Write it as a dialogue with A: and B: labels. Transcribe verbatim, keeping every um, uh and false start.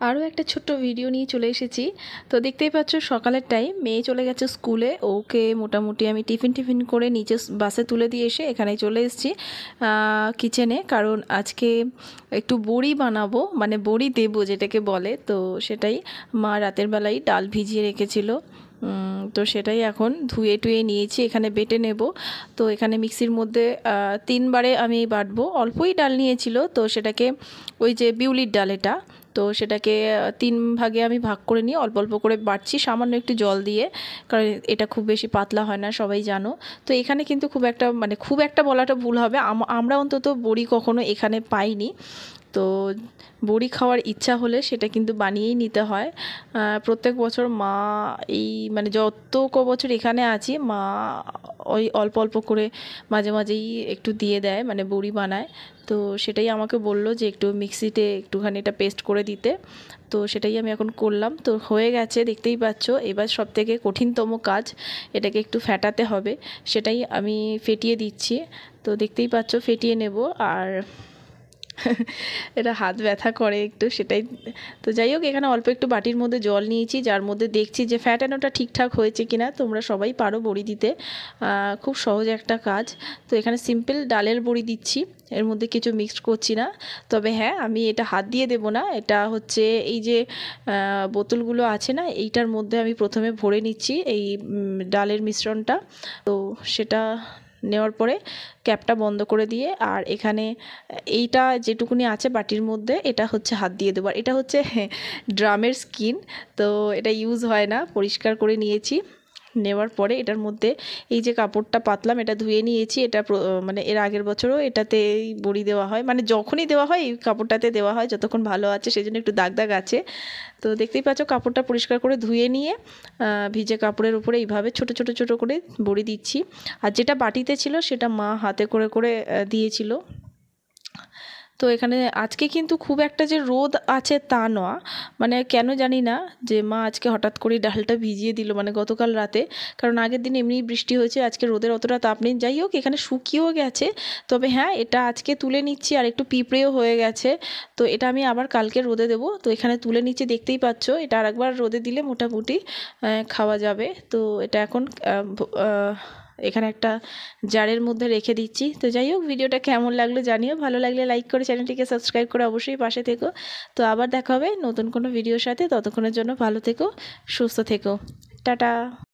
A: আরও একটা ছোট্ট ভিডিও নিয়ে চলে এসেছি। তো দেখতেই পাচ্ছ সকালের টাইম, মেয়ে চলে গেছে স্কুলে, ওকে মোটামুটি আমি টিফিন টিফিন করে নিচে বাসে তুলে দিয়ে এসে এখানে চলে এসেছি কিচেনে, কারণ আজকে একটু বড়ি বানাবো, মানে বড়ি দেবো যেটাকে বলে। তো সেটাই মা রাতের বেলায় ডাল ভিজিয়ে রেখেছিল, তো সেটাই এখন ধুয়ে টুয়ে নিয়েছি, এখানে বেটে নেব। তো এখানে মিক্সির মধ্যে তিনবারে আমি বাটবো, অল্পই ডাল নিয়েছিল, তো সেটাকে ওই যে বিউলির ডাল এটা, তো সেটাকে তিন ভাগে আমি ভাগ করে নিয়ে অল্প অল্প করে বাটছি, সামান্য একটু জল দিয়ে, কারণ এটা খুব বেশি পাতলা হয় না, সবাই জানো। তো এখানে কিন্তু খুব একটা মানে খুব একটা বলাটা ভুল হবে, আমরা অন্তত বড়ি কখনো এখানে পাইনি। তো বড়ি খাওয়ার ইচ্ছা হলে সেটা কিন্তু বানিয়েই নিতে হয়। প্রত্যেক বছর মা এই মানে যত ক বছর এখানে আছি, মা ওই অল্প অল্প করে মাঝে মাঝেই একটু দিয়ে দেয়, মানে বড়ি বানায়। তো সেটাই আমাকে বলল যে একটু মিক্সিতে একটুখানি এটা পেস্ট করে দিতে, তো সেটাই আমি এখন করলাম। তো হয়ে গেছে, দেখতেই পাচ্ছ। এবার সব থেকে কঠিনতম কাজ, এটাকে একটু ফেটাতে হবে, সেটাই আমি ফেটিয়ে দিচ্ছি। তো দেখতেই পাচ্ছ ফেটিয়ে নেব, আর এটা হাত ব্যথা করে একটু, সেটাই। তো যাই হোক, এখানে অল্প একটু বাটির মধ্যে জল নিয়েছি, যার মধ্যে দেখছি যে ফ্যাটানোটা ঠিকঠাক হয়েছে কিনা। তোমরা সবাই পারো বড়ি দিতে, খুব সহজ একটা কাজ। তো এখানে সিম্পল ডালের বড়ি দিচ্ছি, এর মধ্যে কিছু মিক্সড করছি না। তবে হ্যাঁ, আমি এটা হাত দিয়ে দেবো না, এটা হচ্ছে এই যে বোতলগুলো আছে না, এইটার মধ্যে আমি প্রথমে ভরে নিচ্ছি এই ডালের মিশ্রণটা। তো সেটা নেওয়ার পরে ক্যাপটা বন্ধ করে দিয়ে, আর এখানে এইটা যেটুকুনি আছে বাটির মধ্যে, এটা হচ্ছে হাত দিয়ে দেবো। আর এটা হচ্ছে ড্রামের স্কিন, তো এটা ইউজ হয় না, পরিষ্কার করে নিয়েছি। নেওয়ার পরে এটার মধ্যে এই যে কাপড়টা পাতলাম, এটা ধুয়ে নিয়েছি। এটা মানে এর আগের বছরও এটাতেই বড়ি দেওয়া হয়, মানে যখনই দেওয়া হয় এই কাপড়টাতে দেওয়া হয়, যতক্ষণ ভালো আছে, সেই জন্য একটু দাগ দাগ আছে। তো দেখতেই পাচ্ছ কাপড়টা পরিষ্কার করে ধুয়ে নিয়ে ভিজে কাপড়ের উপরে এইভাবে ছোট ছোট ছোট করে বড়ি দিচ্ছি। আর যেটা বাটিতে ছিল সেটা মা হাতে করে করে দিয়েছিল। তো এখানে আজকে কিন্তু খুব একটা যে রোদ আছে তা নয়, মানে কেন জানি না যে মা আজকে হঠাৎ করে ডালটা ভিজিয়ে দিল, মানে গতকাল রাতে, কারণ আগের দিন এমনি বৃষ্টি হয়েছে, আজকে রোদের অতটা তাপ নেই। যাই হোক, এখানে শুকিয়েও গেছে। তবে হ্যাঁ, এটা আজকে তুলে নিচ্ছি, আর একটু পিঁপড়েও হয়ে গেছে, তো এটা আমি আবার কালকে রোদে দেবো। তো এখানে তুলে নিচ্ছি, দেখতেই পাচ্ছ। এটা আরেকবার রোদে দিলে মোটামুটি খাওয়া যাবে। তো এটা এখন এখানে একটা জারের মধ্যে রেখে দিচ্ছি। তো যাই হোক, ভিডিওটা কেমন লাগলো জানিও, ভালো লাগলে লাইক করে চ্যানেলটিকে সাবস্ক্রাইব করে অবশ্যই পাশে থেকো। তো আবার দেখা হবে নতুন কোনো ভিডিওর সাথে, ততক্ষণের জন্য ভালো থেকো, সুস্থ থেকো, টাটা।